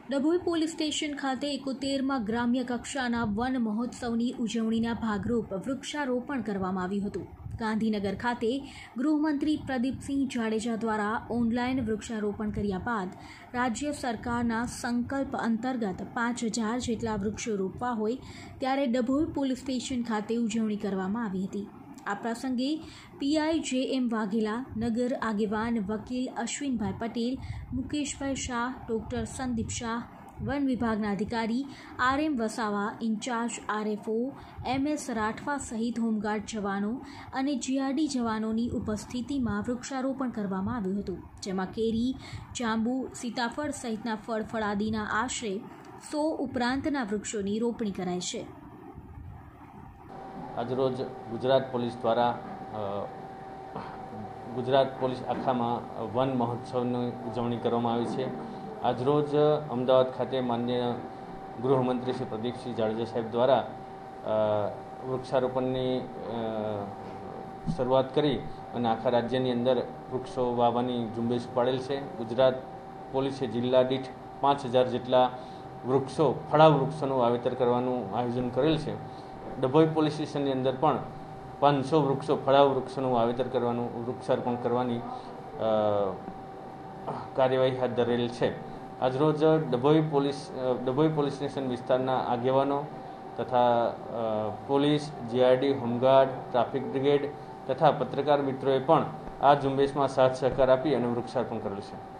Dabhoi police station ખાતે 71માં ગ્રામ્ય કક્ષાના વન મહોત્સવની ઉજવણીના ભાગરૂપ વૃક્ષારોપણ કરવામાં આવ્યું હતું। ગાંધીનગર ખાતે ગૃહમંત્રી પ્રદીપસિંહ જાડેજા દ્વારા ઓનલાઈન વૃક્ષારોપણ કર્યા બાદ રાજ્ય સરકારના સંકલ્પ અંતર્ગત 5000 જેટલા વૃક્ષો રોપવા હોય ત્યારે ડભોઈ પોલીસ સ્ટેશન ખાતે ઉજવણી કરવામાં આવી હતી। આ પ્રસંગે પીઆઈ જે.એમ. વાઘેલા, નગર આગેવાન વકીલ અશ્વિનભાઈ પટેલ, મુકેશભાઈ શાહ, ડૉક્ટર સંદીપ શાહ, વન વિભાગના અધિકારી R M. Vasava, in charge RFO M S. Rathwa સહિત હોમગાર્ડ જવાનો અને જીઆરડી જવાનોની ઉપસ્થિતિમાં વૃક્ષારોપણ કરવામાં આવ્યું હતું, જેમાં કેરી, જાંબુ, સીતાફળ સહિતના ફળાદીના આશરે 100 ઉપરાંતના વૃક્ષોની રોપણી કરાઈ છે। આજરોજ ગુજરાત પોલીસ દ્વારા ગુજરાત પોલીસ આખામાં વન મહોત્સવની ઉજવણી કરવામાં આવી છે। આજરોજ અમદાવાદ ખાતે માનનીય ગૃહમંત્રી શ્રી પ્રદીપસિંહ જાડેજા સાહેબ દ્વારા વૃક્ષારોપણની શરૂઆત કરી અને આખા રાજ્યની અંદર વૃક્ષો વાવવાની ઝુંબેશ પાડેલ છે। ગુજરાત પોલીસે જિલ્લા દીઠ 5000 જેટલા વૃક્ષો ફળાવ વૃક્ષોનું વાવેતર કરવાનું આયોજન કરેલ છે। ડભોઈ પોલીસ સ્ટેશનની અંદર પણ 500 વૃક્ષો ફળાવ વૃક્ષોનું વાવેતર કરવાનું વૃક્ષારોપણ કરવાની કાર્યવાહી હાથ ધરેલ છે। આજરોજ ડભોઈ પોલીસ સ્ટેશન વિસ્તારના આગેવાનો તથા police, GRD, home guard, traffic brigade તથા પત્રકાર મિત્રોએ પણ આ ઝુંબેશમાં સાથ સહકાર આપી અને વૃક્ષારોપણ કરેલ છે।